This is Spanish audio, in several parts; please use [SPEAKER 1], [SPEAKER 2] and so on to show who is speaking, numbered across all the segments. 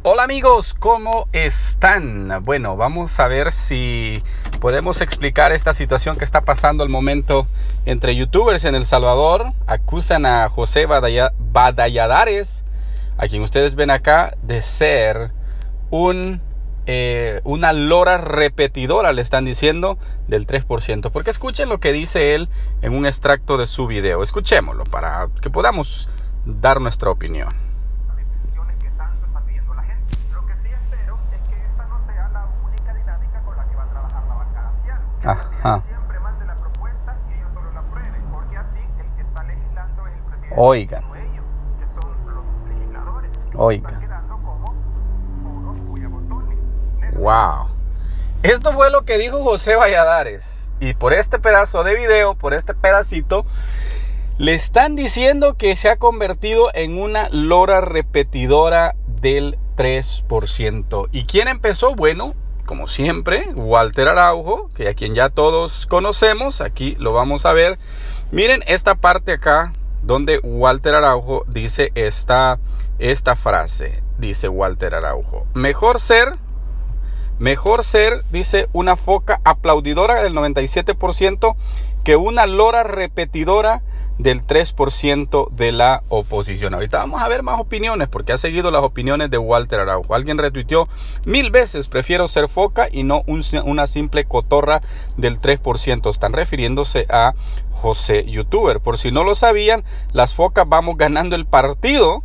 [SPEAKER 1] Hola amigos, ¿cómo están? Bueno, vamos a ver si podemos explicar esta situación que está pasando al momento entre youtubers en El Salvador. Acusan a José Valladares, a quien ustedes ven acá, de ser una lora repetidora, le están diciendo, del 3%. Porque escuchen lo que dice él en un extracto de su video. Escuchémoslo para que podamos dar nuestra opinión. Ajá.
[SPEAKER 2] Siempre mande la propuesta y ellos solo la aprueben, porque así el que está legislando es el presidente.
[SPEAKER 1] Oigan.
[SPEAKER 2] No ellos, que son los legisladores.
[SPEAKER 1] Oigan.
[SPEAKER 2] Están quedando como unos cuyabotones.
[SPEAKER 1] Wow. Esto fue lo que dijo José Valladares. Y por este pedazo de video, por este pedacito, le están diciendo que se ha convertido en una lora repetidora del 3%. ¿Y quién empezó? Bueno, como siempre, Walter Araujo, que a quien ya todos conocemos. Aquí lo vamos a ver. Miren esta parte acá donde Walter Araujo dice esta frase. Dice Walter Araujo: mejor ser, dice, una foca aplaudidora del 97% que una lora repetidora del 3% de la oposición. Ahorita vamos a ver más opiniones, porque ha seguido las opiniones de Walter Araujo. Alguien retuiteó: 1000 veces prefiero ser foca y no una simple cotorra del 3%. Están refiriéndose a José Youtuber. Por si no lo sabían, las focas vamos ganando el partido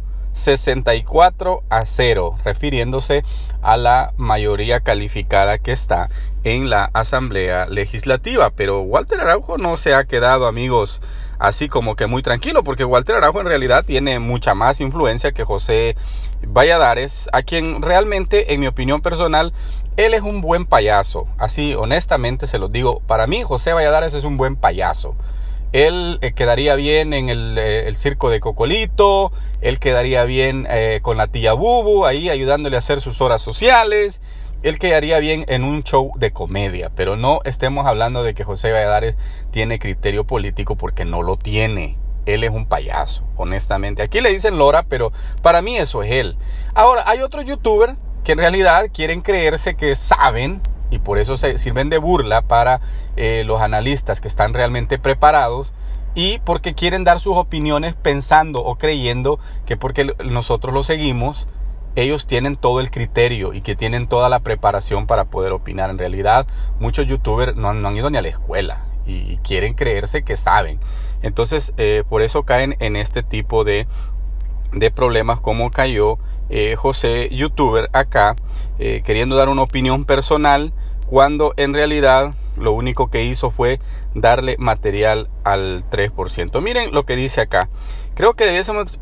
[SPEAKER 1] 64-0, refiriéndose a la mayoría calificada que está en la Asamblea Legislativa. Pero Walter Araujo no se ha quedado, amigos, así como que muy tranquilo, porque Walter Araujo en realidad tiene mucha más influencia que José Valladares, a quien realmente, en mi opinión personal, él es un buen payaso. Así, honestamente se los digo, para mí José Valladares es un buen payaso. Él quedaría bien en el circo de Cocolito, él quedaría bien con la tía Bubu, ahí ayudándole a hacer sus horas sociales. Él quedaría bien en un show de comedia, pero no estemos hablando de que José Valladares tiene criterio político, porque no lo tiene. Él es un payaso, honestamente. Aquí le dicen lora, pero para mí eso es él. Ahora, hay otros youtubers que en realidad quieren creerse que saben, y por eso se sirven de burla para los analistas que están realmente preparados, y porque quieren dar sus opiniones pensando o creyendo que porque nosotros lo seguimos, ellos tienen todo el criterio y que tienen toda la preparación para poder opinar. En realidad, muchos youtubers no han ido ni a la escuela y quieren creerse que saben. Entonces, por eso caen en este tipo de problemas, como cayó José Youtuber acá, queriendo dar una opinión personal, cuando en realidad lo único que hizo fue darle material al 3%. Miren lo que dice acá: creo que debiésemos,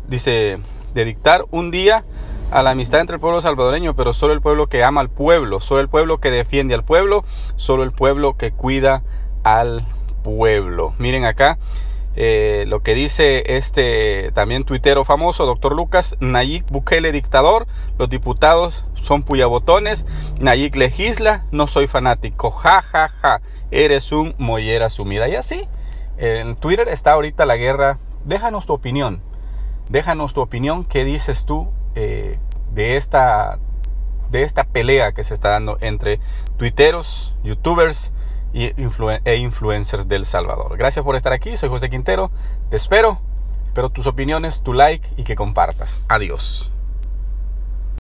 [SPEAKER 1] dedicar un día a la amistad entre el pueblo salvadoreño, pero solo el pueblo que ama al pueblo, solo el pueblo que defiende al pueblo, solo el pueblo que cuida al pueblo. Miren acá lo que dice este también tuitero famoso, Dr. Lucas: Nayib Bukele dictador, los diputados son puyabotones, Nayib legisla, no soy fanático, ja, ja, ja, eres un mollera sumida. Y así, en Twitter está ahorita la guerra. Déjanos tu opinión, ¿qué dices tú de esta pelea que se está dando entre tuiteros, youtubers e influencers del Salvador? Gracias por estar aquí, soy José Quintero, te espero tus opiniones, tu like y que compartas. Adiós.